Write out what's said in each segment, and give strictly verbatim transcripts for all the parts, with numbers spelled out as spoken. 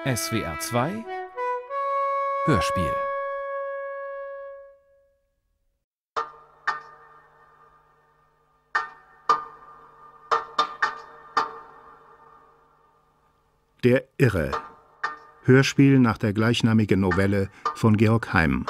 S W R zwei Hörspiel. Der Irre. Hörspiel nach der gleichnamigen Novelle von Georg Heym.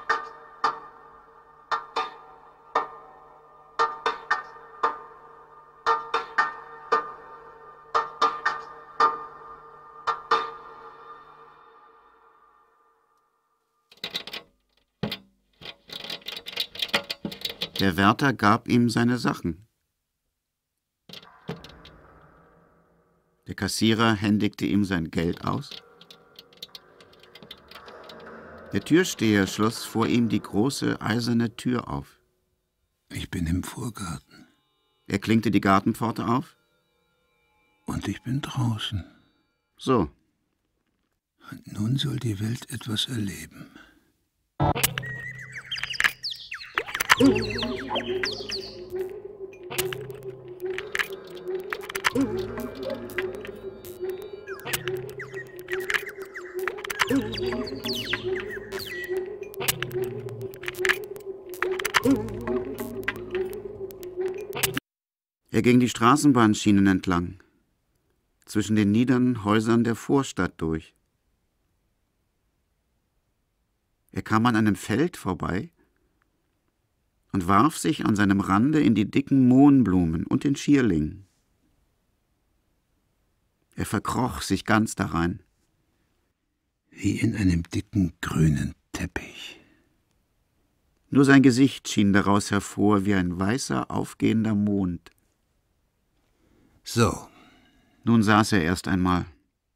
Der Wärter gab ihm seine Sachen. Der Kassierer händigte ihm sein Geld aus. Der Türsteher schloss vor ihm die große eiserne Tür auf. Ich bin im Vorgarten. Er klinkte die Gartenpforte auf. Und ich bin draußen. So. Und nun soll die Welt etwas erleben. Er ging die Straßenbahnschienen entlang, zwischen den niederen Häusern der Vorstadt durch. Er kam an einem Feld vorbei und warf sich an seinem Rande in die dicken Mohnblumen und den Schierling. Er verkroch sich ganz darein. Wie in einem dicken, grünen Teppich. Nur sein Gesicht schien daraus hervor wie ein weißer, aufgehender Mond. So. Nun saß er erst einmal.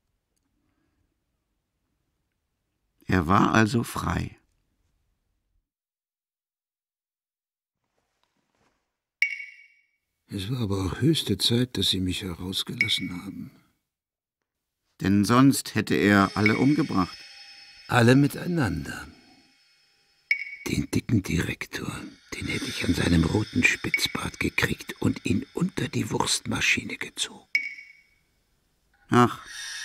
Er war also frei. Es war aber auch höchste Zeit, dass Sie mich herausgelassen haben. Denn sonst hätte er alle umgebracht. Alle miteinander. Den dicken Direktor, den hätte ich an seinem roten Spitzbart gekriegt und ihn unter die Wurstmaschine gezogen. Ach,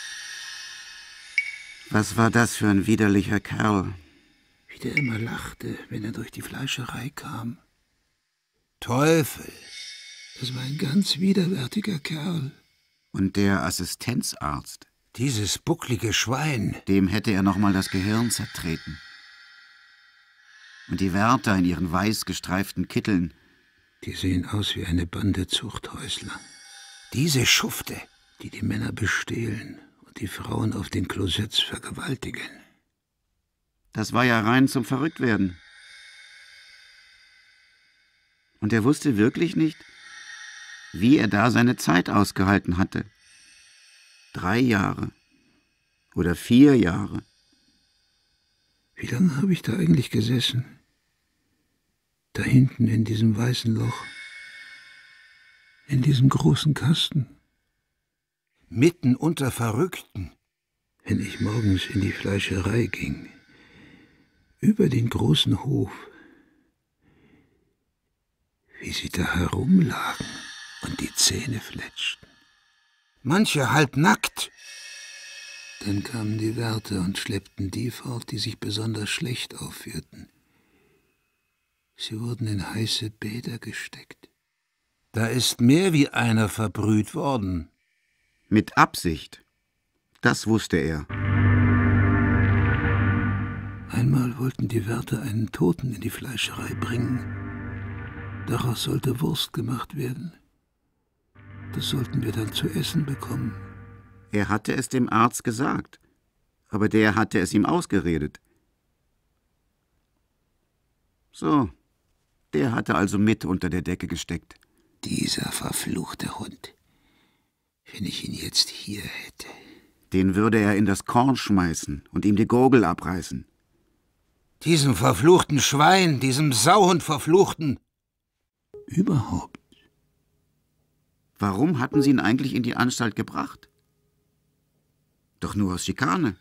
was war das für ein widerlicher Kerl? Wie der immer lachte, wenn er durch die Fleischerei kam. Teufel, das war ein ganz widerwärtiger Kerl. Und der Assistenzarzt? Dieses bucklige Schwein. Dem hätte er noch mal das Gehirn zertreten. Und die Wärter in ihren weiß gestreiften Kitteln. Die sehen aus wie eine Bande Zuchthäusler. Diese Schufte, die die Männer bestehlen und die Frauen auf den Klosetts vergewaltigen. Das war ja rein zum Verrücktwerden. Und er wusste wirklich nicht, wie er da seine Zeit ausgehalten hatte. Drei Jahre oder vier Jahre. Wie lange habe ich da eigentlich gesessen? Da hinten in diesem weißen Loch. In diesem großen Kasten. Mitten unter Verrückten. Wenn ich morgens in die Fleischerei ging. Über den großen Hof. Wie sie da herumlagen und die Zähne fletschten. Manche halb nackt. Dann kamen die Wärter und schleppten die fort, die sich besonders schlecht aufführten. Sie wurden in heiße Bäder gesteckt. Da ist mehr wie einer verbrüht worden. Mit Absicht. Das wusste er. Einmal wollten die Wärter einen Toten in die Fleischerei bringen. Daraus sollte Wurst gemacht werden. Das sollten wir dann zu essen bekommen. Er hatte es dem Arzt gesagt, aber der hatte es ihm ausgeredet. So, der hatte also mit unter der Decke gesteckt. Dieser verfluchte Hund. Wenn ich ihn jetzt hier hätte. Den würde er in das Korn schmeißen und ihm die Gurgel abreißen. Diesem verfluchten Schwein, diesem Sauhund verfluchten. Überhaupt. Warum hatten sie ihn eigentlich in die Anstalt gebracht? Doch nur aus Schikane.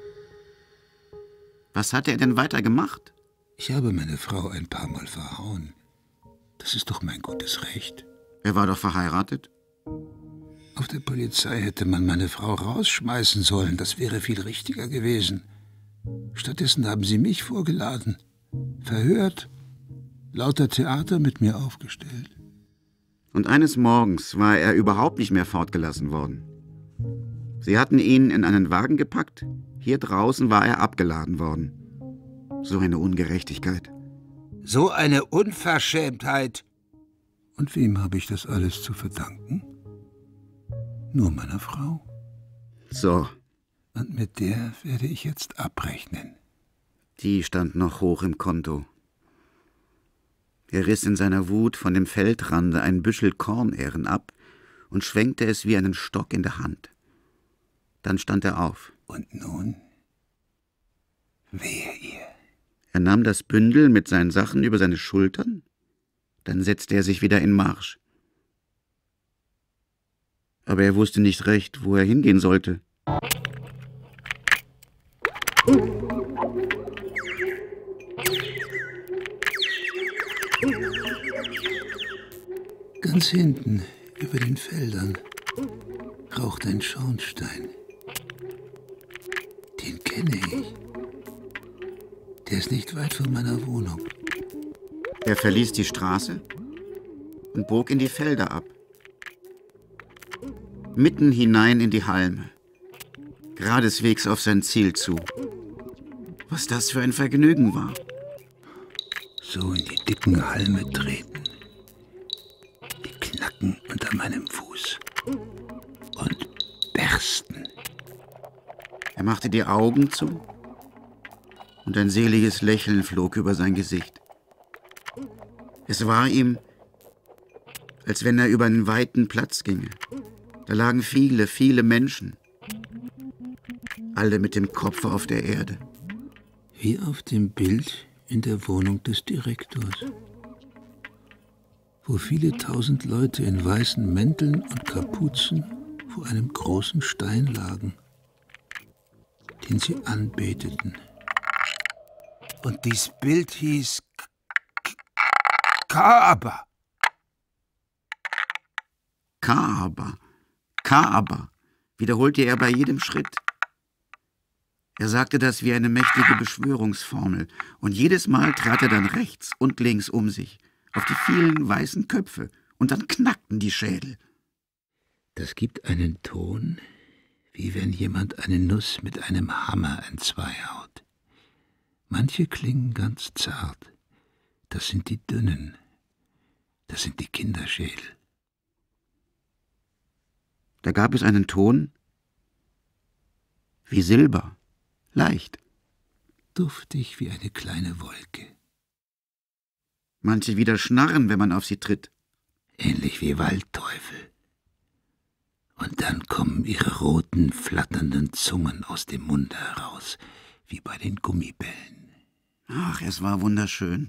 Was hatte er denn weiter gemacht? Ich habe meine Frau ein paar Mal verhauen. Das ist doch mein gutes Recht. Er war doch verheiratet. Auf der Polizei hätte man meine Frau rausschmeißen sollen. Das wäre viel richtiger gewesen. Stattdessen haben sie mich vorgeladen, verhört, lauter Theater mit mir aufgestellt. Und eines Morgens war er überhaupt nicht mehr fortgelassen worden. Sie hatten ihn in einen Wagen gepackt, hier draußen war er abgeladen worden. So eine Ungerechtigkeit. So eine Unverschämtheit. Und wem habe ich das alles zu verdanken? Nur meiner Frau. So. Und mit der werde ich jetzt abrechnen. Die stand noch hoch im Konto. Er riss in seiner Wut von dem Feldrand ein Büschel Kornähren ab und schwenkte es wie einen Stock in der Hand. Dann stand er auf. Und nun? Wehe ihr. Er nahm das Bündel mit seinen Sachen über seine Schultern, dann setzte er sich wieder in Marsch. Aber er wusste nicht recht, wo er hingehen sollte. Ganz hinten, über den Feldern, raucht ein Schornstein. Den kenne ich. Der ist nicht weit von meiner Wohnung. Er verließ die Straße und bog in die Felder ab. Mitten hinein in die Halme, geradeswegs auf sein Ziel zu. Was das für ein Vergnügen war. So in die dicken Halme treten. Die knacken unter meinem Fuß und bersten. Er machte die Augen zu und ein seliges Lächeln flog über sein Gesicht. Es war ihm, als wenn er über einen weiten Platz ginge. Da lagen viele, viele Menschen, alle mit dem Kopf auf der Erde. Wie auf dem Bild in der Wohnung des Direktors, wo viele tausend Leute in weißen Mänteln und Kapuzen vor einem großen Stein lagen, den sie anbeteten. Und dies Bild hieß Kaaba. Kaaba, Kaaba, wiederholte er bei jedem Schritt. Er sagte das wie eine mächtige Beschwörungsformel, und jedes Mal trat er dann rechts und links um sich, auf die vielen weißen Köpfe, und dann knackten die Schädel. Das gibt einen Ton, wie wenn jemand eine Nuss mit einem Hammer entzweihaut. Manche klingen ganz zart. Das sind die dünnen. Das sind die Kinderschädel. Da gab es einen Ton wie Silber, leicht. Duftig wie eine kleine Wolke. Manche wieder schnarren, wenn man auf sie tritt. Ähnlich wie Waldteufel. Und dann kommen ihre roten, flatternden Zungen aus dem Munde heraus, wie bei den Gummibällen. Ach, es war wunderschön.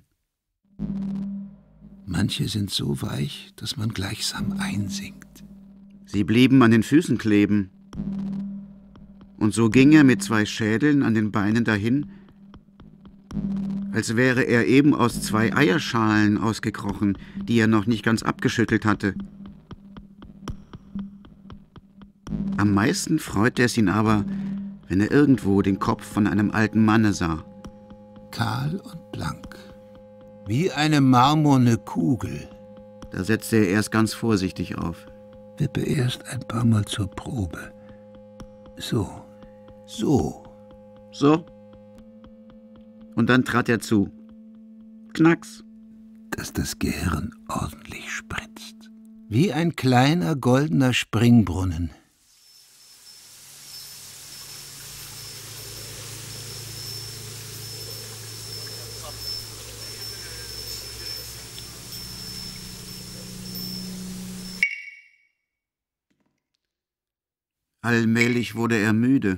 Manche sind so weich, dass man gleichsam einsinkt. Sie blieben an den Füßen kleben. Und so ging er mit zwei Schädeln an den Beinen dahin, als wäre er eben aus zwei Eierschalen ausgekrochen, die er noch nicht ganz abgeschüttelt hatte. Am meisten freute es ihn aber, wenn er irgendwo den Kopf von einem alten Manne sah. Kahl und blank, wie eine marmorne Kugel. Da setzte er erst ganz vorsichtig auf. Wippe erst ein paar Mal zur Probe. So, so. So. Und dann trat er zu. Knacks. Dass das Gehirn ordentlich spritzt. Wie ein kleiner goldener Springbrunnen. Allmählich wurde er müde.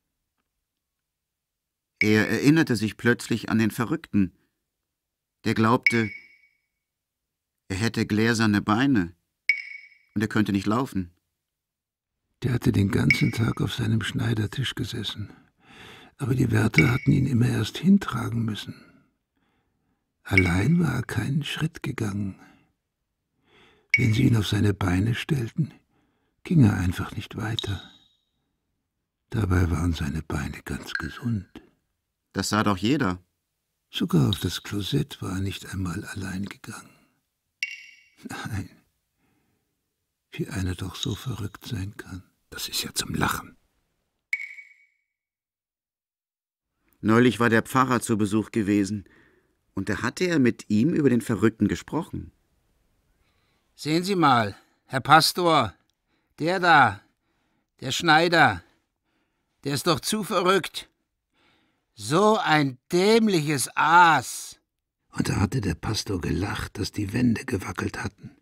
Er erinnerte sich plötzlich an den Verrückten, der glaubte, er hätte gläserne Beine und er könnte nicht laufen. Der hatte den ganzen Tag auf seinem Schneidertisch gesessen, aber die Wärter hatten ihn immer erst hintragen müssen. Allein war er keinen Schritt gegangen. Wenn sie ihn auf seine Beine stellten, ging er einfach nicht weiter. Dabei waren seine Beine ganz gesund. Das sah doch jeder. Sogar auf das Klosett war er nicht einmal allein gegangen. Nein, wie einer doch so verrückt sein kann. Das ist ja zum Lachen. Neulich war der Pfarrer zu Besuch gewesen, und da hatte er mit ihm über den Verrückten gesprochen. Sehen Sie mal, Herr Pastor, der da, der Schneider, der ist doch zu verrückt. So ein dämliches Aas. Und da hatte der Pastor gelacht, dass die Wände gewackelt hatten.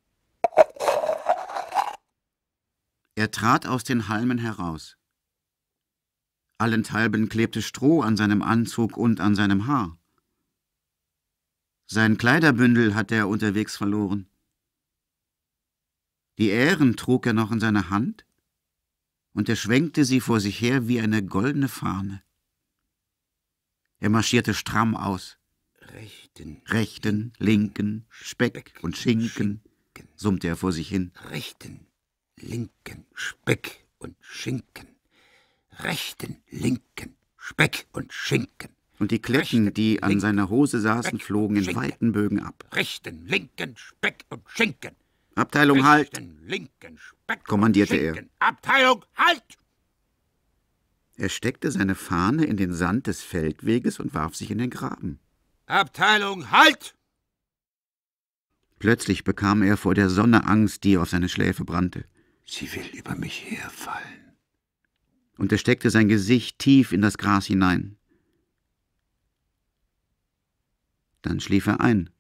Er trat aus den Halmen heraus. Allenthalben klebte Stroh an seinem Anzug und an seinem Haar. Sein Kleiderbündel hatte er unterwegs verloren. Die Ähren trug er noch in seiner Hand, und er schwenkte sie vor sich her wie eine goldene Fahne. Er marschierte stramm aus. Rechten, Rechten, linken, Speck und Schinken, summte er vor sich hin. Rechten, linken, Speck und Schinken. Rechten, linken, Speck und Schinken. Und die Kletten, die an seiner Hose saßen, flogen in weiten Bögen ab. Rechten, linken, Speck und Schinken. Abteilung, halt! Rechten, linken, Speck kommandierte und Schinken. Er. Abteilung, halt! Er steckte seine Fahne in den Sand des Feldweges und warf sich in den Graben. Abteilung, halt! Plötzlich bekam er vor der Sonne Angst, die auf seine Schläfe brannte. Sie will über mich herfallen. Und er steckte sein Gesicht tief in das Gras hinein. Dann schlief er ein.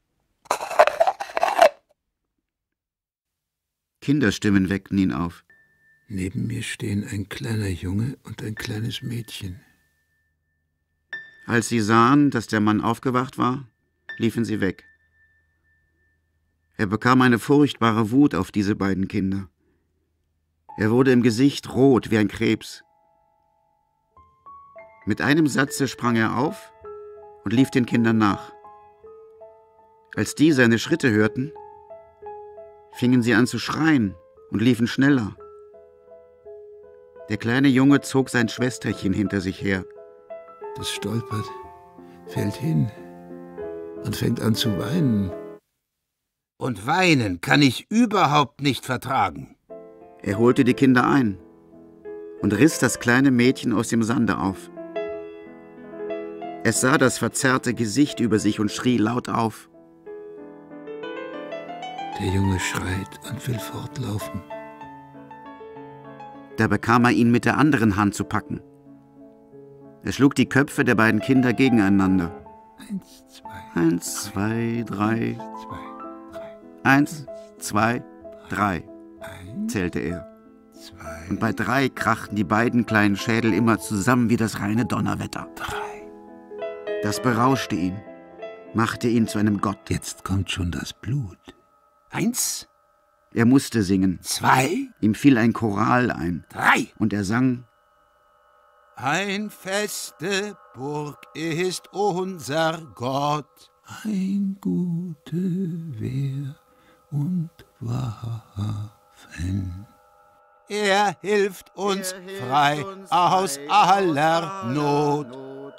Kinderstimmen weckten ihn auf. Neben mir stehen ein kleiner Junge und ein kleines Mädchen. Als sie sahen, dass der Mann aufgewacht war, liefen sie weg. Er bekam eine furchtbare Wut auf diese beiden Kinder. Er wurde im Gesicht rot wie ein Krebs. Mit einem Satze sprang er auf und lief den Kindern nach. Als die seine Schritte hörten, fingen sie an zu schreien und liefen schneller. Der kleine Junge zog sein Schwesterchen hinter sich her. Das stolpert, fällt hin und fängt an zu weinen. Und weinen kann ich überhaupt nicht vertragen. Er holte die Kinder ein und riss das kleine Mädchen aus dem Sande auf. Es sah das verzerrte Gesicht über sich und schrie laut auf. Der Junge schreit und will fortlaufen. Da bekam er ihn mit der anderen Hand zu packen. Er schlug die Köpfe der beiden Kinder gegeneinander. Eins, zwei, Eins, zwei, drei. zwei, drei. Eins, zwei, drei, Eins, zählte er. zwei, Und bei drei krachten die beiden kleinen Schädel immer zusammen wie das reine Donnerwetter. drei. Das berauschte ihn, machte ihn zu einem Gott. Jetzt kommt schon das Blut. Eins, Er musste singen. zwei, Ihm fiel ein Choral ein. drei. Und er sang: Ein feste Burg ist unser Gott. Ein gute Wehr und Waffen. Er hilft uns Er hilft frei uns aus frei aller aus Not, Not,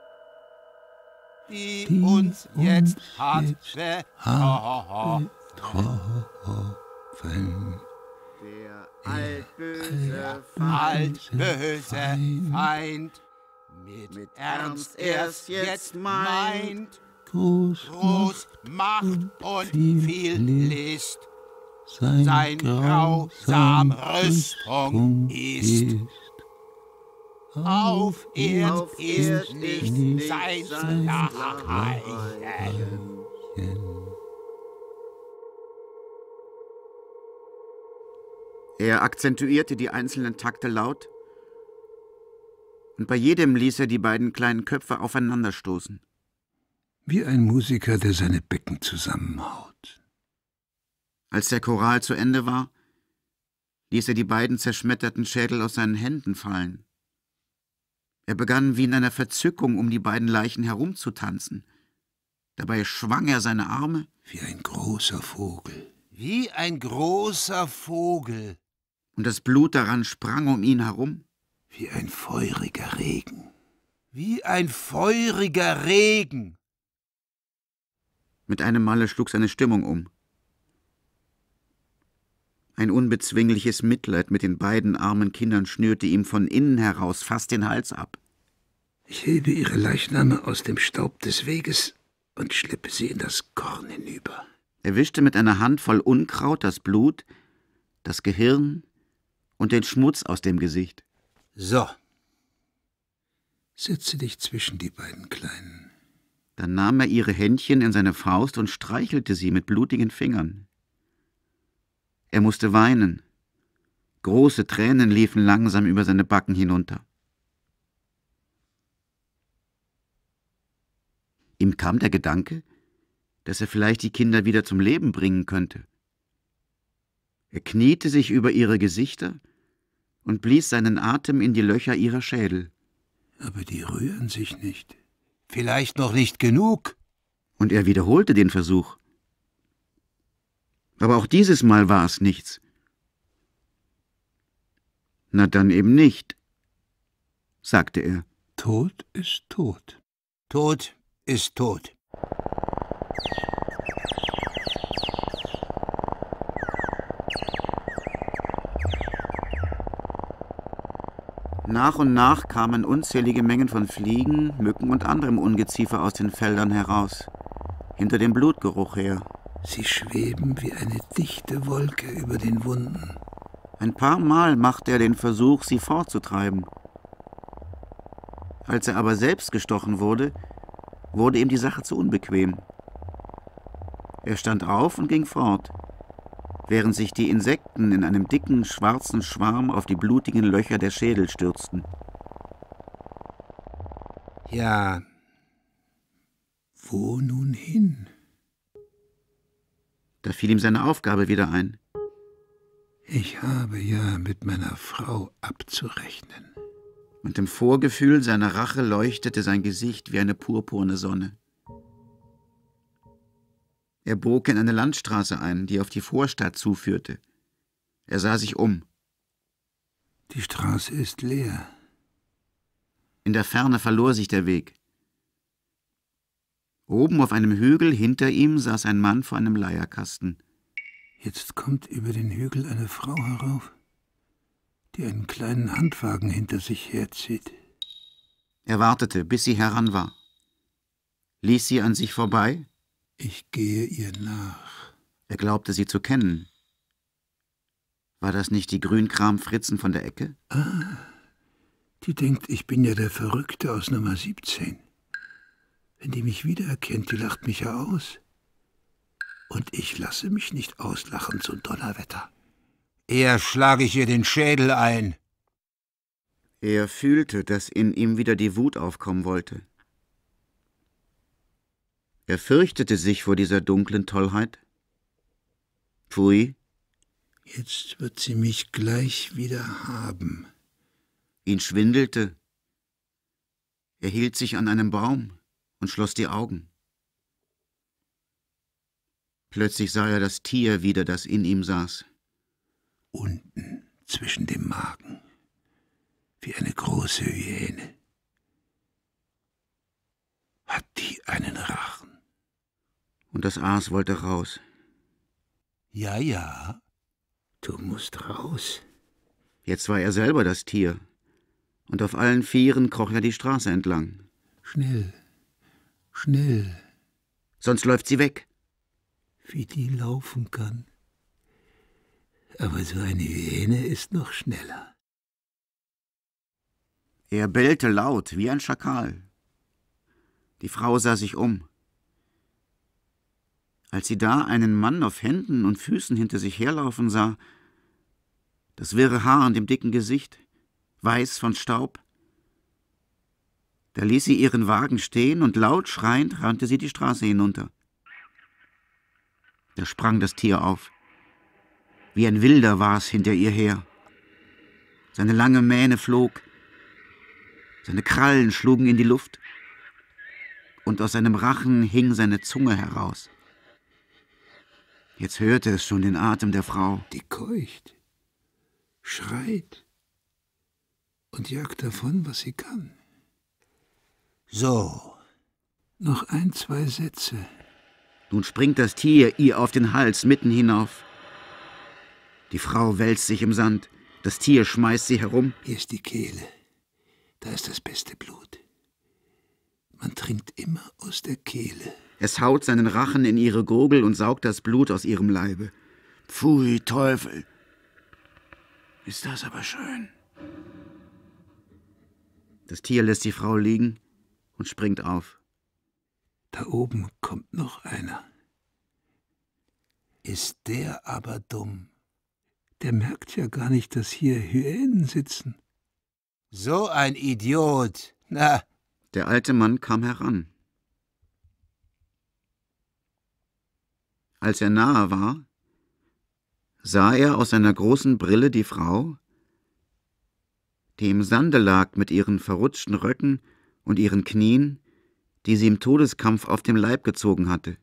die, die uns jetzt uns hat jetzt betroffen. Getroffen. der altböse Altböse Feind. Feind mit, Mit Ernst Ernst erst erst jetzt jetzt meint, meint, Groß, groß Macht und viel List, sein, sein grausam Rüstung ist. Auf Erd auf ist Erd nicht ist nicht sein sein Nachreichen. Er akzentuierte die einzelnen Takte laut, und bei jedem ließ er die beiden kleinen Köpfe aufeinanderstoßen. Wie ein Musiker, der seine Becken zusammenhaut. Als der Choral zu Ende war, ließ er die beiden zerschmetterten Schädel aus seinen Händen fallen. Er begann wie in einer Verzückung um die beiden Leichen herumzutanzen. Dabei schwang er seine Arme Wie ein großer Vogel. Wie ein großer Vogel. Und das Blut daran sprang um ihn herum. Wie ein feuriger Regen. Wie ein feuriger Regen. Mit einem Male schlug seine Stimmung um. Ein unbezwingliches Mitleid mit den beiden armen Kindern schnürte ihm von innen heraus fast den Hals ab. Ich hebe ihre Leichname aus dem Staub des Weges und schleppe sie in das Korn hinüber. Er wischte mit einer Hand voll Unkraut das Blut, das Gehirn und den Schmutz aus dem Gesicht. So. Setze dich zwischen die beiden Kleinen. Dann nahm er ihre Händchen in seine Faust und streichelte sie mit blutigen Fingern. Er musste weinen. Große Tränen liefen langsam über seine Backen hinunter. Ihm kam der Gedanke, dass er vielleicht die Kinder wieder zum Leben bringen könnte. Er kniete sich über ihre Gesichter und blies seinen Atem in die Löcher ihrer Schädel. Aber die rühren sich nicht. Vielleicht noch nicht genug. Und er wiederholte den Versuch. Aber auch dieses Mal war es nichts. Na dann eben nicht, sagte er. Tod ist tot. Tod ist tot. Nach und nach kamen unzählige Mengen von Fliegen, Mücken und anderem Ungeziefer aus den Feldern heraus, hinter dem Blutgeruch her. Sie schweben wie eine dichte Wolke über den Wunden. Ein paar Mal machte er den Versuch, sie fortzutreiben. Als er aber selbst gestochen wurde, wurde ihm die Sache zu unbequem. Er stand auf und ging fort, während sich die Insekten in einem dicken, schwarzen Schwarm auf die blutigen Löcher der Schädel stürzten. Ja. Wo nun hin? Da fiel ihm seine Aufgabe wieder ein. Ich habe ja mit meiner Frau abzurechnen. Und im Vorgefühl seiner Rache leuchtete sein Gesicht wie eine purpurne Sonne. Er bog in eine Landstraße ein, die auf die Vorstadt zuführte. Er sah sich um. Die Straße ist leer. In der Ferne verlor sich der Weg. Oben auf einem Hügel hinter ihm saß ein Mann vor einem Leierkasten. Jetzt kommt über den Hügel eine Frau herauf, die einen kleinen Handwagen hinter sich herzieht. Er wartete, bis sie heran war. Ließ sie an sich vorbei. Ich gehe ihr nach. Er glaubte, sie zu kennen. War das nicht die Grünkram-Fritzen von der Ecke? Ah, die denkt, ich bin ja der Verrückte aus Nummer siebzehn. Wenn die mich wiedererkennt, die lacht mich ja aus. Und ich lasse mich nicht auslachen zum Donnerwetter. Eher schlage ich ihr den Schädel ein. Er fühlte, dass in ihm wieder die Wut aufkommen wollte. Er fürchtete sich vor dieser dunklen Tollheit. Pfui. Jetzt wird sie mich gleich wieder haben. Ihn schwindelte. Er hielt sich an einem Baum und schloss die Augen. Plötzlich sah er das Tier wieder, das in ihm saß. Unten zwischen dem Magen, wie eine große Hyäne. Hat die einen Rachen? Und das Aas wollte raus. Ja, ja. Du musst raus. Jetzt war er selber das Tier. Und auf allen Vieren kroch er die Straße entlang. Schnell, schnell. Sonst läuft sie weg. Wie die laufen kann. Aber so eine Hyäne ist noch schneller. Er bellte laut, wie ein Schakal. Die Frau sah sich um. Als sie da einen Mann auf Händen und Füßen hinter sich herlaufen sah, das wirre Haar an dem dicken Gesicht, weiß von Staub, da ließ sie ihren Wagen stehen und laut schreiend rannte sie die Straße hinunter. Da sprang das Tier auf. Wie ein Wilder war es hinter ihr her. Seine lange Mähne flog, seine Krallen schlugen in die Luft und aus seinem Rachen hing seine Zunge heraus. Jetzt hörte es schon den Atem der Frau. Die keucht. schreit und jagt davon, was sie kann. So. Noch ein, zwei Sätze. Nun springt das Tier ihr auf den Hals mitten hinauf. Die Frau wälzt sich im Sand. Das Tier schmeißt sie herum. Hier ist die Kehle. Da ist das beste Blut. Man trinkt immer aus der Kehle. Es haut seinen Rachen in ihre Gurgel und saugt das Blut aus ihrem Leibe. Pfui, Teufel. Ist das aber schön. Das Tier lässt die Frau liegen und springt auf. Da oben kommt noch einer. Ist der aber dumm. Der merkt ja gar nicht, dass hier Hyänen sitzen. So ein Idiot. Na. Der alte Mann kam heran. Als er nahe war, sah er aus seiner großen Brille die Frau, die im Sande lag mit ihren verrutschten Röcken und ihren Knien, die sie im Todeskampf auf dem Leib gezogen hatte.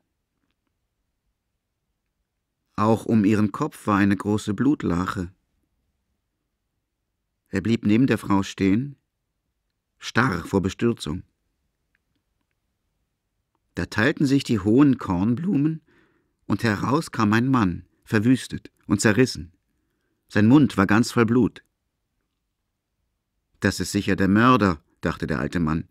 Auch um ihren Kopf war eine große Blutlache. Er blieb neben der Frau stehen, starr vor Bestürzung. Da teilten sich die hohen Kornblumen, und heraus kam ein Mann, verwüstet und zerrissen. Sein Mund war ganz voll Blut. »Das ist sicher der Mörder«, dachte der alte Mann.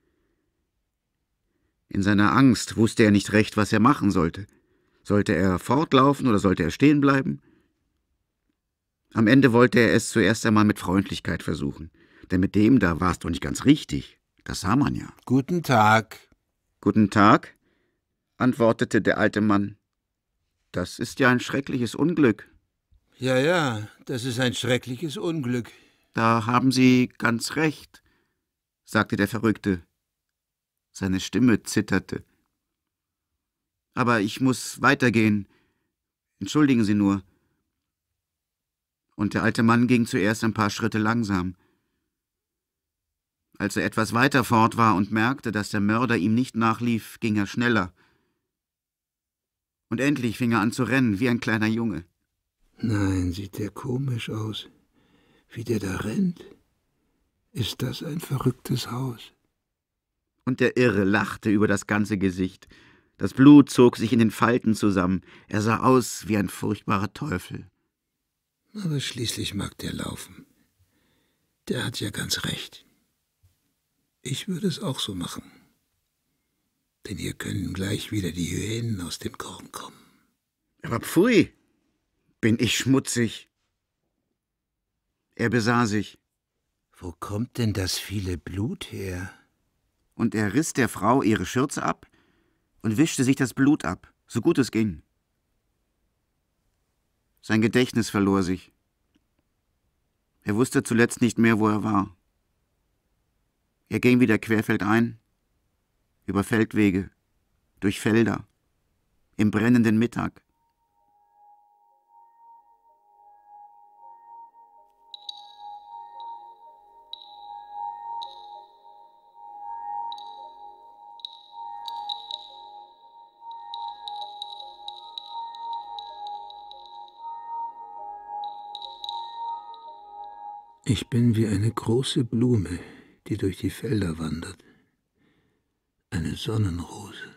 In seiner Angst wusste er nicht recht, was er machen sollte. Sollte er fortlaufen oder sollte er stehen bleiben? Am Ende wollte er es zuerst einmal mit Freundlichkeit versuchen. Denn mit dem da war es doch nicht ganz richtig. Das sah man ja. Guten Tag. »Guten Tag«, antwortete der alte Mann. »Das ist ja ein schreckliches Unglück.« Ja, ja, das ist ein schreckliches Unglück. »Da haben Sie ganz recht«, sagte der Verrückte. Seine Stimme zitterte. »Aber ich muss weitergehen. Entschuldigen Sie nur.« Und der alte Mann ging zuerst ein paar Schritte langsam. Als er etwas weiter fort war und merkte, dass der Mörder ihm nicht nachlief, ging er schneller. Und endlich fing er an zu rennen, wie ein kleiner Junge. Nein, sieht der komisch aus. Wie der da rennt. Ist das ein verrücktes Haus? Und der Irre lachte über das ganze Gesicht. Das Blut zog sich in den Falten zusammen. Er sah aus wie ein furchtbarer Teufel. Aber schließlich mag der laufen. Der hat ja ganz recht. Ich würde es auch so machen. Denn hier können gleich wieder die Hyänen aus dem Korn kommen. Aber pfui, bin ich schmutzig. Er besah sich. Wo kommt denn das viele Blut her? Und er riss der Frau ihre Schürze ab und wischte sich das Blut ab, so gut es ging. Sein Gedächtnis verlor sich. Er wusste zuletzt nicht mehr, wo er war. Er ging wieder querfeldein, über Feldwege, durch Felder, im brennenden Mittag. Ich bin wie eine große Blume, die durch die Felder wandert. Eine Sonnenrose.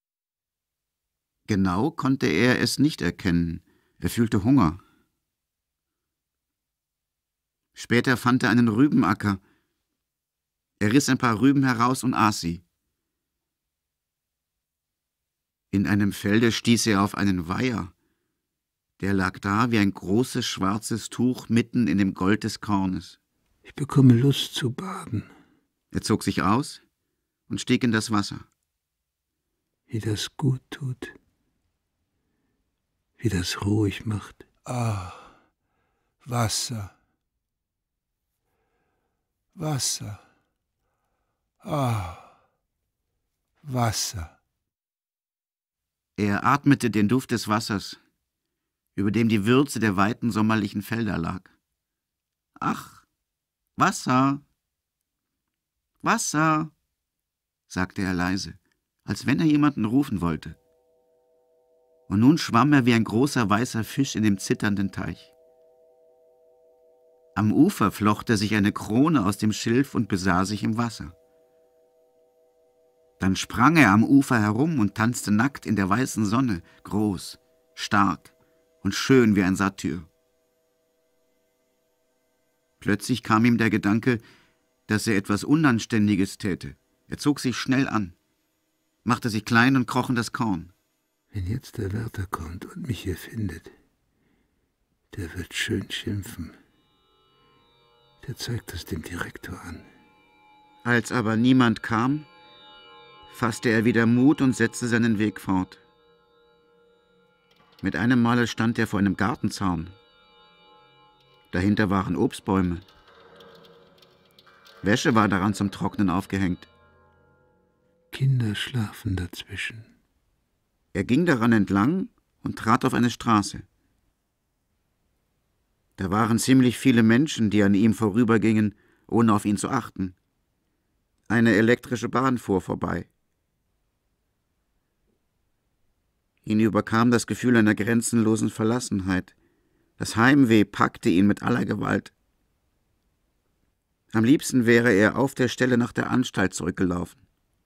Genau konnte er es nicht erkennen. Er fühlte Hunger. Später fand er einen Rübenacker. Er riss ein paar Rüben heraus und aß sie. In einem Felde stieß er auf einen Weiher. Der lag da wie ein großes schwarzes Tuch mitten in dem Gold des Kornes. Ich bekomme Lust zu baden. Er zog sich aus und stieg in das Wasser. Wie das gut tut. Wie das ruhig macht. Ah, Wasser. Wasser. Ah, Wasser. Er atmete den Duft des Wassers, über dem die Würze der weiten sommerlichen Felder lag. »Ach, Wasser, Wasser«, sagte er leise, als wenn er jemanden rufen wollte. Und nun schwamm er wie ein großer weißer Fisch in dem zitternden Teich. Am Ufer flocht er sich eine Krone aus dem Schilf und besah sich im Wasser. Dann sprang er am Ufer herum und tanzte nackt in der weißen Sonne, groß, stark und schön wie ein Satyr. Plötzlich kam ihm der Gedanke, dass er etwas Unanständiges täte. Er zog sich schnell an, machte sich klein und kroch in das Korn. Wenn jetzt der Wärter kommt und mich hier findet, der wird schön schimpfen. Der zeigt es dem Direktor an. Als aber niemand kam, fasste er wieder Mut und setzte seinen Weg fort. Mit einem Male stand er vor einem Gartenzaun. Dahinter waren Obstbäume. Wäsche war daran zum Trocknen aufgehängt. Kinder schlafen dazwischen. Er ging daran entlang und trat auf eine Straße. Da waren ziemlich viele Menschen, die an ihm vorübergingen, ohne auf ihn zu achten. Eine elektrische Bahn fuhr vorbei. Ihn überkam das Gefühl einer grenzenlosen Verlassenheit. Das Heimweh packte ihn mit aller Gewalt. Am liebsten wäre er auf der Stelle nach der Anstalt zurückgelaufen.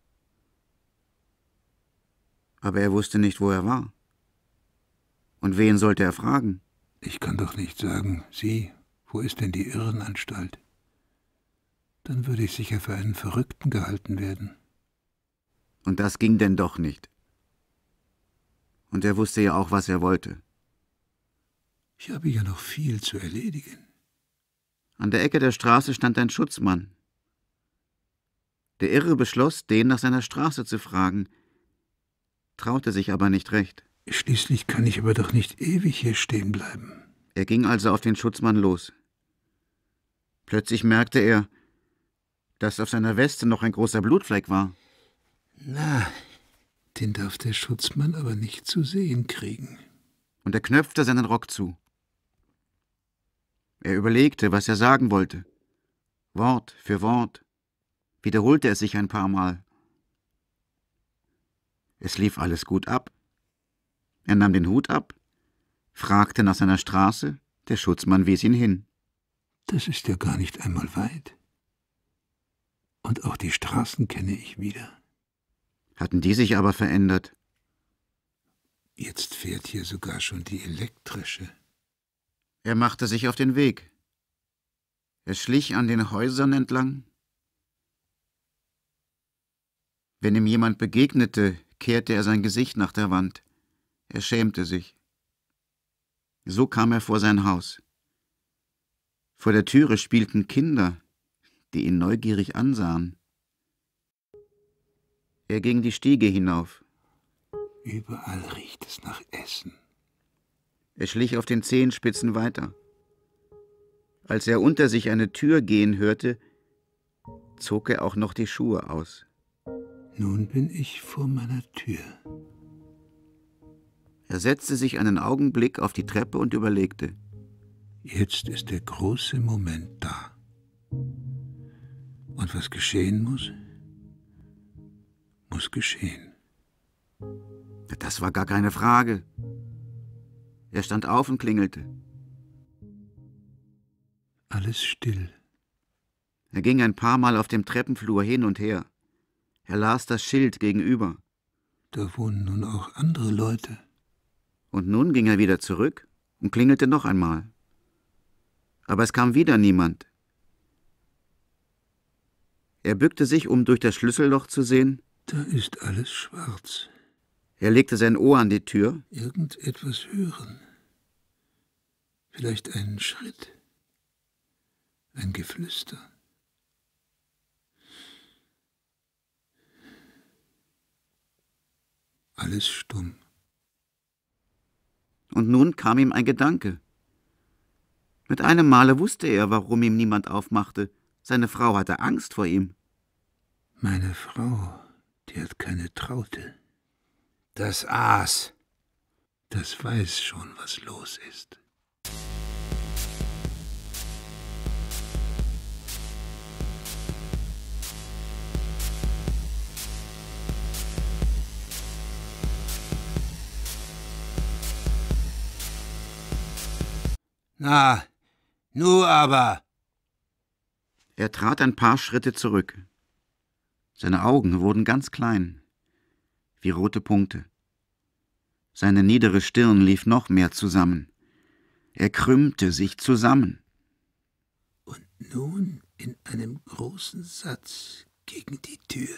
Aber er wusste nicht, wo er war. Und wen sollte er fragen? Ich kann doch nicht sagen, Sie, wo ist denn die Irrenanstalt? Dann würde ich sicher für einen Verrückten gehalten werden. Und das ging denn doch nicht. Und er wusste ja auch, was er wollte. Ich habe ja noch viel zu erledigen. An der Ecke der Straße stand ein Schutzmann. Der Irre beschloss, den nach seiner Straße zu fragen, traute sich aber nicht recht. Schließlich kann ich aber doch nicht ewig hier stehen bleiben. Er ging also auf den Schutzmann los. Plötzlich merkte er, dass auf seiner Weste noch ein großer Blutfleck war. Na, den darf der Schutzmann aber nicht zu sehen kriegen. Und er knöpfte seinen Rock zu. Er überlegte, was er sagen wollte. Wort für Wort wiederholte er sich ein paar Mal. Es lief alles gut ab. Er nahm den Hut ab, fragte nach seiner Straße, der Schutzmann wies ihn hin. Das ist ja gar nicht einmal weit. Und auch die Straßen kenne ich wieder. Hatten die sich aber verändert? Jetzt fährt hier sogar schon die elektrische. Er machte sich auf den Weg. Er schlich an den Häusern entlang. Wenn ihm jemand begegnete, kehrte er sein Gesicht nach der Wand. Er schämte sich. So kam er vor sein Haus. Vor der Türe spielten Kinder, die ihn neugierig ansahen. Er ging die Stiege hinauf. Überall riecht es nach Essen. Er schlich auf den Zehenspitzen weiter. Als er unter sich eine Tür gehen hörte, zog er auch noch die Schuhe aus. Nun bin ich vor meiner Tür. Er setzte sich einen Augenblick auf die Treppe und überlegte. Jetzt ist der große Moment da. Und was geschehen muss, muss geschehen. Das war gar keine Frage. Er stand auf und klingelte. Alles still. Er ging ein paar Mal auf dem Treppenflur hin und her. Er las das Schild gegenüber. Da wohnen nun auch andere Leute. Und nun ging er wieder zurück und klingelte noch einmal. Aber es kam wieder niemand. Er bückte sich, um durch das Schlüsselloch zu sehen. Da ist alles schwarz. Er legte sein Ohr an die Tür. Irgendetwas hören. Vielleicht einen Schritt. Ein Geflüster. Alles stumm. Und nun kam ihm ein Gedanke. Mit einem Male wusste er, warum ihm niemand aufmachte. Seine Frau hatte Angst vor ihm. Meine Frau, die hat keine Traute. Das Aas. Das weiß schon, was los ist. Na, Nu aber! Er trat ein paar Schritte zurück. Seine Augen wurden ganz klein, wie rote Punkte. Seine niedere Stirn lief noch mehr zusammen. Er krümmte sich zusammen. Und nun in einem großen Satz gegen die Tür.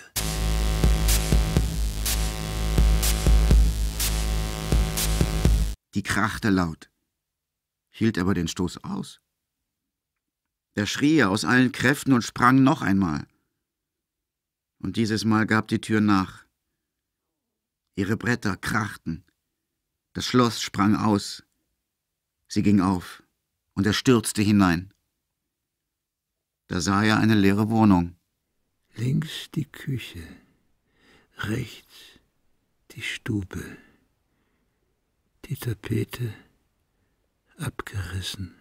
Die krachte laut, hielt aber den Stoß aus. Da schrie er aus allen Kräften und sprang noch einmal. Und dieses Mal gab die Tür nach. Ihre Bretter krachten. Das Schloss sprang aus. Sie ging auf, und er stürzte hinein. Da sah er eine leere Wohnung. Links die Küche, rechts die Stube, die Tapete abgerissen.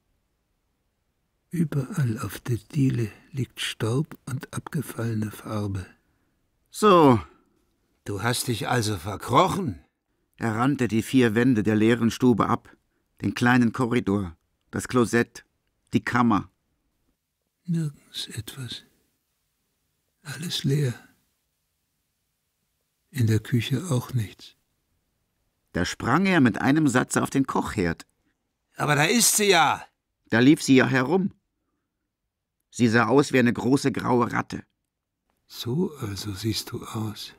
Überall auf der Diele liegt Staub und abgefallene Farbe. So, Du hast dich also verkrochen? er rannte die vier Wände der leeren Stube ab, den kleinen Korridor, das Klosett, die Kammer. Nirgends etwas. Alles leer. In der Küche auch nichts. Da sprang er mit einem Satz auf den Kochherd. Aber da ist sie ja! Da lief sie ja herum. Sie sah aus wie eine große graue Ratte. So also siehst du aus.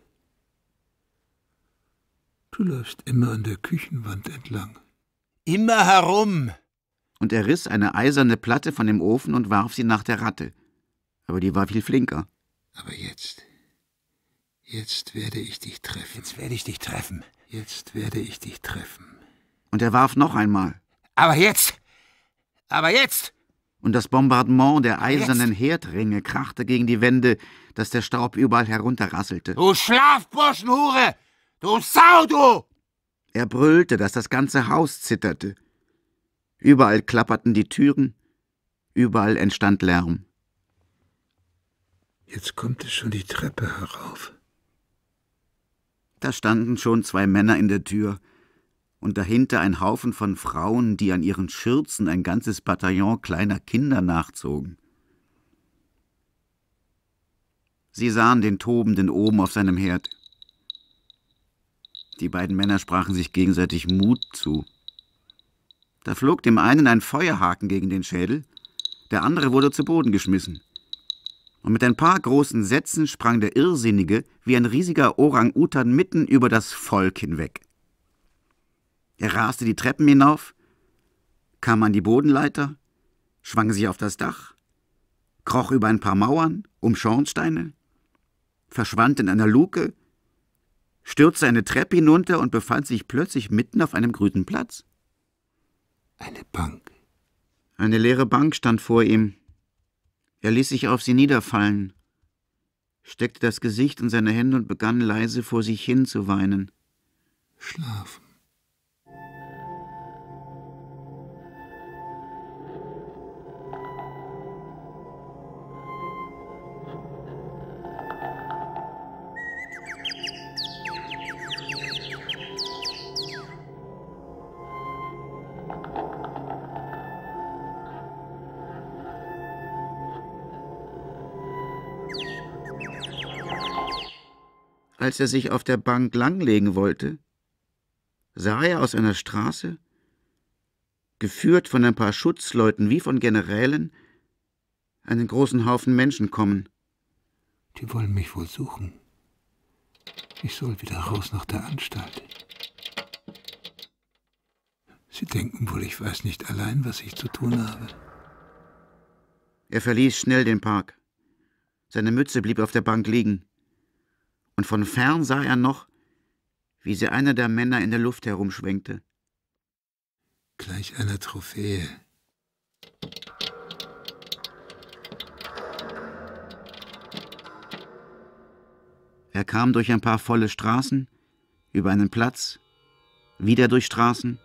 Du läufst immer an der Küchenwand entlang. Immer herum! Und er riss eine eiserne Platte von dem Ofen und warf sie nach der Ratte. Aber die war viel flinker. Aber jetzt, jetzt werde ich dich treffen. Jetzt werde ich dich treffen. Jetzt werde ich dich treffen. Und er warf noch einmal. Aber jetzt! Aber jetzt! Und das Bombardement der eisernen Herdringe krachte gegen die Wände, dass der Staub überall herunterrasselte. Du Schlafburschenhure! Du Sau, du! Er brüllte, dass das ganze Haus zitterte. Überall klapperten die Türen, überall entstand Lärm. Jetzt kommt es schon die Treppe herauf. Da standen schon zwei Männer in der Tür und dahinter ein Haufen von Frauen, die an ihren Schürzen ein ganzes Bataillon kleiner Kinder nachzogen. Sie sahen den Tobenden oben auf seinem Herd. Die beiden Männer sprachen sich gegenseitig Mut zu. Da flog dem einen ein Feuerhaken gegen den Schädel, der andere wurde zu Boden geschmissen. Und mit ein paar großen Sätzen sprang der Irrsinnige wie ein riesiger Orang-Utan mitten über das Volk hinweg. Er raste die Treppen hinauf, kam an die Bodenleiter, schwang sich auf das Dach, kroch über ein paar Mauern, um Schornsteine, verschwand in einer Luke, stürzte eine Treppe hinunter und befand sich plötzlich mitten auf einem grünen Platz. Eine Bank. Eine leere Bank stand vor ihm. Er ließ sich auf sie niederfallen, steckte das Gesicht in seine Hände und begann leise vor sich hin zu weinen. Schlafen. Als er sich auf der Bank langlegen wollte, sah er aus einer Straße, geführt von ein paar Schutzleuten wie von Generälen, einen großen Haufen Menschen kommen. Die wollen mich wohl suchen. Ich soll wieder raus nach der Anstalt. Sie denken wohl, ich weiß nicht allein, was ich zu tun habe. Er verließ schnell den Park. Seine Mütze blieb auf der Bank liegen. Und von fern sah er noch, wie sie einer der Männer in der Luft herumschwenkte. Gleich einer Trophäe. Er kam durch ein paar volle Straßen, über einen Platz, wieder durch Straßen.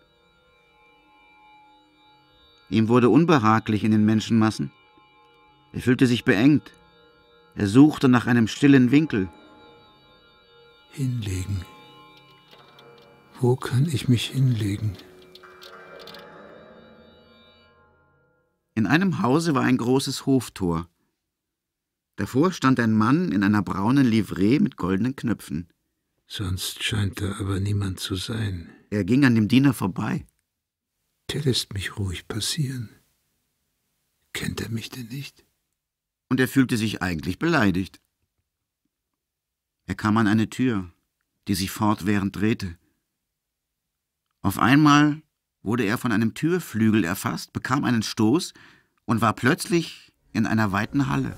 Ihm wurde unbehaglich in den Menschenmassen. Er fühlte sich beengt. Er suchte nach einem stillen Winkel. Hinlegen. Wo kann ich mich hinlegen? In einem Hause war ein großes Hoftor. Davor stand ein Mann in einer braunen Livree mit goldenen Knöpfen. Sonst scheint da aber niemand zu sein. Er ging an dem Diener vorbei. Der lässt mich ruhig passieren. Kennt er mich denn nicht? Und er fühlte sich eigentlich beleidigt. Er kam an eine Tür, die sich fortwährend drehte. Auf einmal wurde er von einem Türflügel erfasst, bekam einen Stoß und war plötzlich in einer weiten Halle.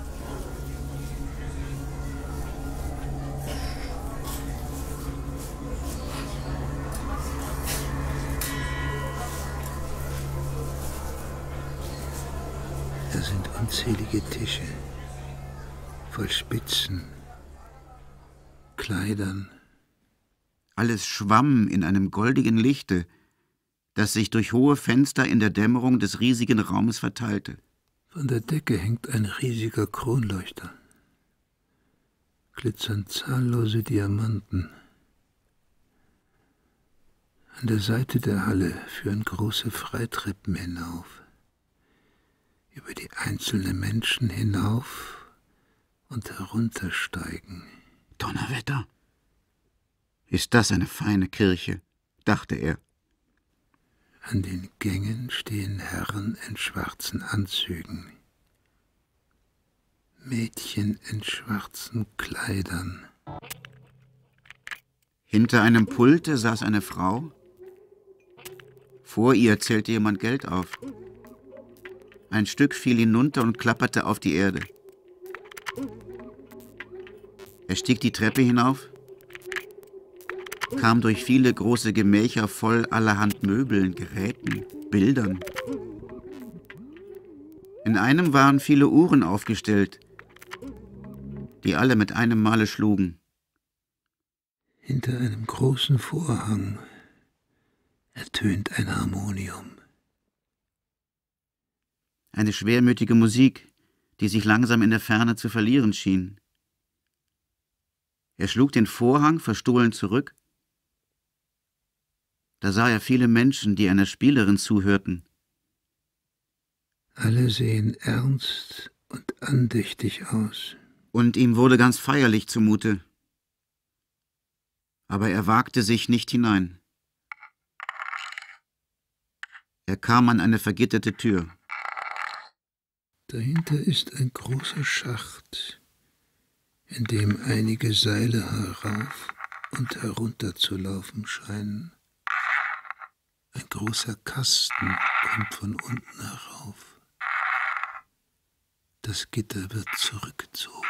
Da sind unzählige Tische, voll Spitzen, Kleidern. Alles schwamm in einem goldigen Lichte, das sich durch hohe Fenster in der Dämmerung des riesigen Raumes verteilte. Von der Decke hängt ein riesiger Kronleuchter. Glitzern zahllose Diamanten. An der Seite der Halle führen große Freitreppen hinauf. Über die einzelnen Menschen hinauf und heruntersteigen. Donnerwetter! Ist das eine feine Kirche, dachte er. An den Gängen stehen Herren in schwarzen Anzügen, Mädchen in schwarzen Kleidern. Hinter einem Pulte saß eine Frau. Vor ihr zählte jemand Geld auf. Ein Stück fiel hinunter und klapperte auf die Erde. Er stieg die Treppe hinauf, kam durch viele große Gemächer voll allerhand Möbeln, Geräten, Bildern. In einem waren viele Uhren aufgestellt, die alle mit einem Male schlugen. Hinter einem großen Vorhang ertönt ein Harmonium. Eine schwermütige Musik, die sich langsam in der Ferne zu verlieren schien. Er schlug den Vorhang verstohlen zurück. Da sah er viele Menschen, die einer Spielerin zuhörten. Alle sehen ernst und andächtig aus. Und ihm wurde ganz feierlich zumute. Aber er wagte sich nicht hinein. Er kam an eine vergitterte Tür. Dahinter ist ein großer Schacht, in dem einige Seile herauf und herunter zu laufen scheinen. Ein großer Kasten kommt von unten herauf. Das Gitter wird zurückgezogen.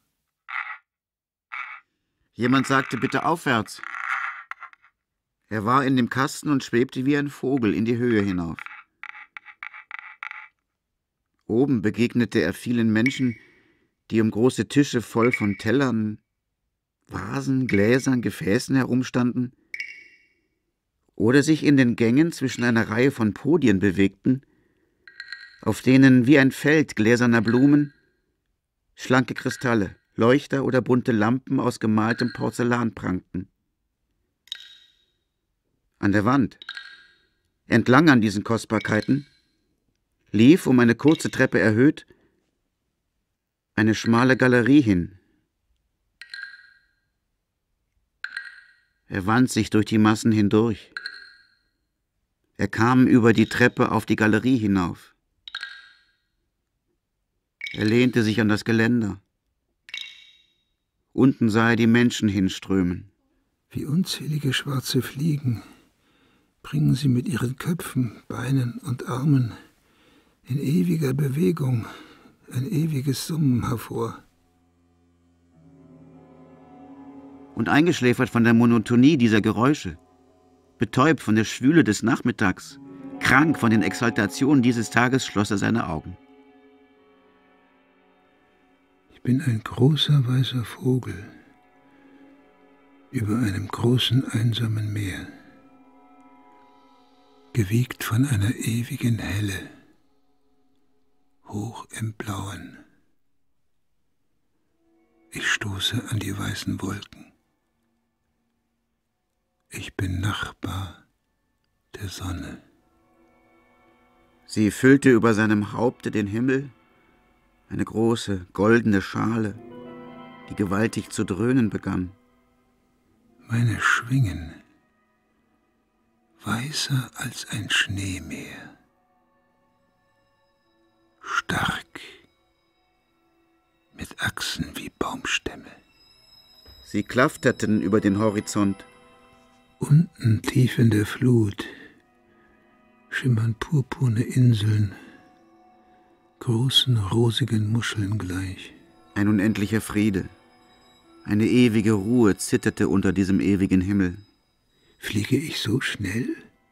Jemand sagte, bitte aufwärts. Er war in dem Kasten und schwebte wie ein Vogel in die Höhe hinauf. Oben begegnete er vielen Menschen, die um große Tische voll von Tellern, Vasen, Gläsern, Gefäßen herumstanden oder sich in den Gängen zwischen einer Reihe von Podien bewegten, auf denen wie ein Feld gläserner Blumen schlanke Kristalle, Leuchter oder bunte Lampen aus gemaltem Porzellan prangten. An der Wand, entlang an diesen Kostbarkeiten, lief, um eine kurze Treppe erhöht, eine schmale Galerie hin. Er wand sich durch die Massen hindurch. Er kam über die Treppe auf die Galerie hinauf. Er lehnte sich an das Geländer. Unten sah er die Menschen hinströmen. Wie unzählige schwarze Fliegen bringen sie mit ihren Köpfen, Beinen und Armen in ewiger Bewegung ein ewiges Summen hervor. Und eingeschläfert von der Monotonie dieser Geräusche, betäubt von der Schwüle des Nachmittags, krank von den Exaltationen dieses Tages, schloss er seine Augen. Ich bin ein großer weißer Vogel über einem großen einsamen Meer, gewiegt von einer ewigen Helle, hoch im Blauen. Ich stoße an die weißen Wolken. Ich bin Nachbar der Sonne. Sie füllte über seinem Haupte den Himmel, eine große, goldene Schale, die gewaltig zu dröhnen begann. Meine Schwingen, weißer als ein Schneemeer, stark, mit Achsen wie Baumstämme. Sie klafterten über den Horizont. Unten tief in der Flut schimmern purpurne Inseln, großen rosigen Muscheln gleich. Ein unendlicher Friede, eine ewige Ruhe zitterte unter diesem ewigen Himmel. Fliege ich so schnell?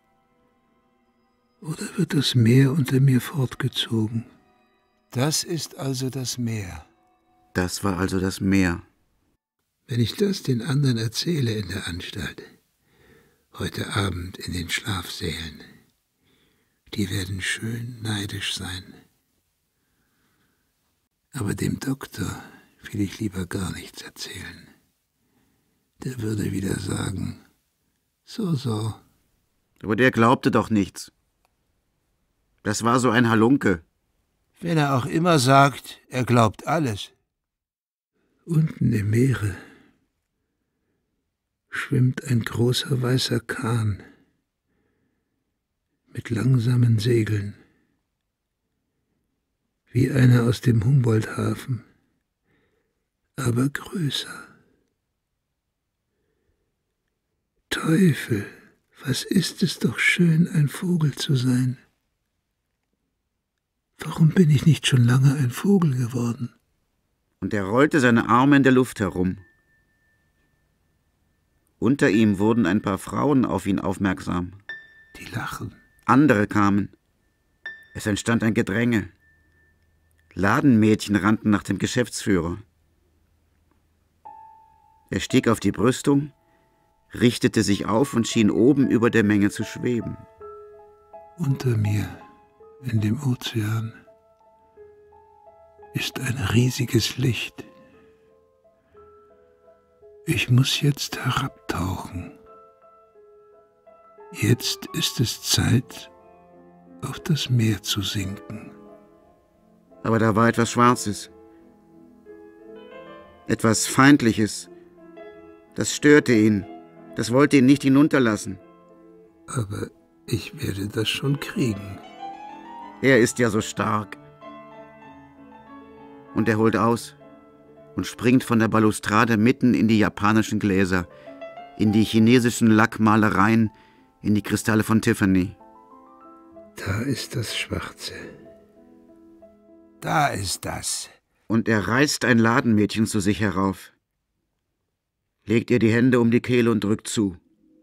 Oder wird das Meer unter mir fortgezogen? Das ist also das Meer. Das war also das Meer. Wenn ich das den anderen erzähle in der Anstalt, heute Abend in den Schlafsälen, die werden schön neidisch sein. Aber dem Doktor will ich lieber gar nichts erzählen. Der würde wieder sagen, so, so. Aber der glaubte doch nichts. Das war so ein Halunke. Wenn er auch immer sagt, er glaubt alles. Unten im Meere schwimmt ein großer weißer Kahn mit langsamen Segeln, wie einer aus dem Humboldt-Hafen, aber größer. Teufel, was ist es doch schön, ein Vogel zu sein. Warum bin ich nicht schon lange ein Vogel geworden? Und er rollte seine Arme in der Luft herum. Unter ihm wurden ein paar Frauen auf ihn aufmerksam. Die lachen. Andere kamen. Es entstand ein Gedränge. Ladenmädchen rannten nach dem Geschäftsführer. Er stieg auf die Brüstung, richtete sich auf und schien oben über der Menge zu schweben. Unter mir, in dem Ozean, ist ein riesiges Licht. Ich muss jetzt herabtauchen. Jetzt ist es Zeit, auf das Meer zu sinken. Aber da war etwas Schwarzes. Etwas Feindliches. Das störte ihn. Das wollte ihn nicht hinunterlassen. Aber ich werde das schon kriegen. Er ist ja so stark. Und er holt aus und springt von der Balustrade mitten in die japanischen Gläser, in die chinesischen Lackmalereien, in die Kristalle von Tiffany. Da ist das Schwarze. Da ist das. Und er reißt ein Ladenmädchen zu sich herauf, legt ihr die Hände um die Kehle und drückt zu.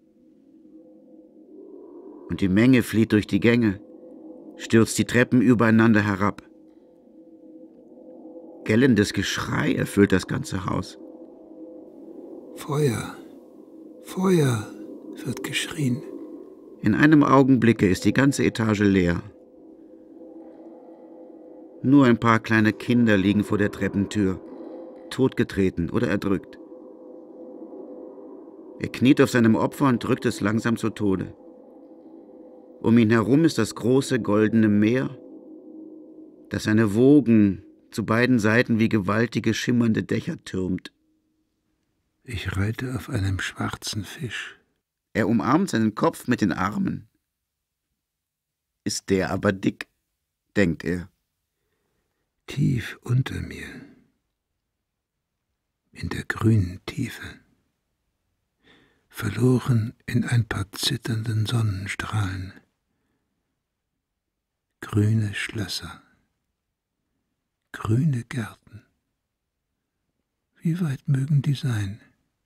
Und die Menge flieht durch die Gänge, stürzt die Treppen übereinander herab. Gellendes Geschrei erfüllt das ganze Haus. Feuer, Feuer, wird geschrien. In einem Augenblicke ist die ganze Etage leer. Nur ein paar kleine Kinder liegen vor der Treppentür, totgetreten oder erdrückt. Er kniet auf seinem Opfer und drückt es langsam zu Tode. Um ihn herum ist das große goldene Meer, das seine Wogen zu beiden Seiten wie gewaltige schimmernde Dächer türmt. Ich reite auf einem schwarzen Fisch. Er umarmt seinen Kopf mit den Armen. Ist der aber dick, denkt er. Tief unter mir, in der grünen Tiefe, verloren in ein paar zitternden Sonnenstrahlen, grüne Schlösser, grüne Gärten. Wie weit mögen die sein?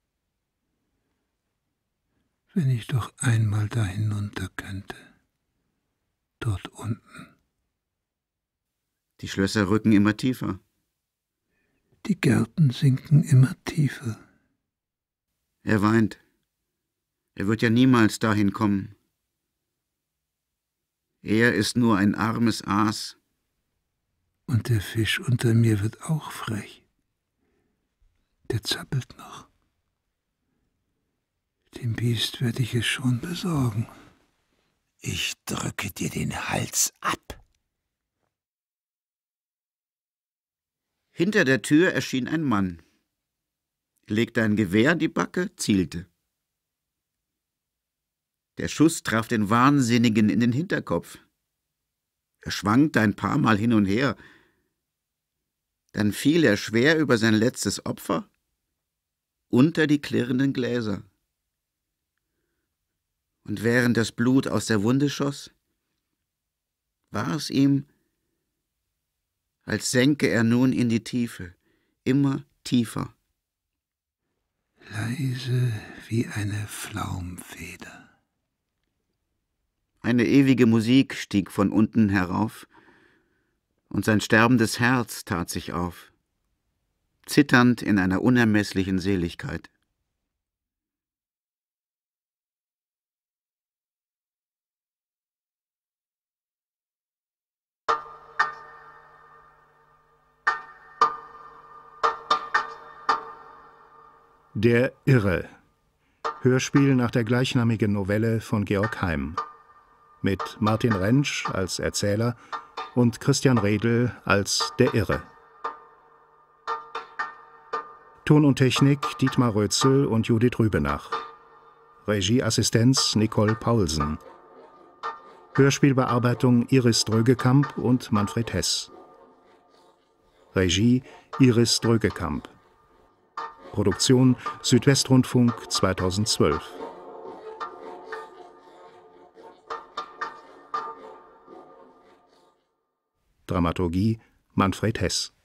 Wenn ich doch einmal da hinunter könnte, dort unten. Die Schlösser rücken immer tiefer. Die Gärten sinken immer tiefer. Er weint. Er wird ja niemals dahin kommen. Er ist nur ein armes Aas. Und der Fisch unter mir wird auch frech. Der zappelt noch. Dem Biest werde ich es schon besorgen. Ich drücke dir den Hals ab. Hinter der Tür erschien ein Mann, legte ein Gewehr an die Backe, zielte. Der Schuss traf den Wahnsinnigen in den Hinterkopf. Er schwankte ein paar Mal hin und her. Dann fiel er schwer über sein letztes Opfer unter die klirrenden Gläser. Und während das Blut aus der Wunde schoss, war es ihm, als senke er nun in die Tiefe, immer tiefer. Leise wie eine Flaumfeder. Eine ewige Musik stieg von unten herauf, und sein sterbendes Herz tat sich auf, zitternd in einer unermesslichen Seligkeit. Der Irre. Hörspiel nach der gleichnamigen Novelle von Georg Heym. Mit Martin Rentsch als Erzähler und Christian Redl als der Irre. Ton und Technik Dietmar Rötzel und Judith Rübenach. Regieassistenz Nicole Paulsen. Hörspielbearbeitung Iris Drögekamp und Manfred Hess. Regie Iris Drögekamp. Produktion Südwestrundfunk zweitausendzwölf. Dramaturgie Manfred Hess.